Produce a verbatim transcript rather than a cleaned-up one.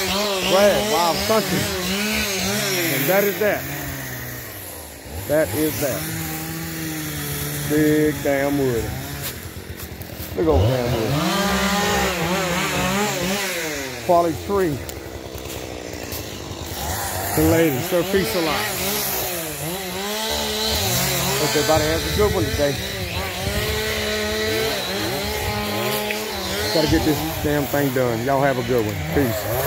Brad, Wild Country. And that is that. That is that. Big damn wood. Big old damn wood. Quality tree. The lady, Sir Peace a lot. Hope everybody has a good one today. Gotta get this damn thing done. Y'all have a good one. Peace.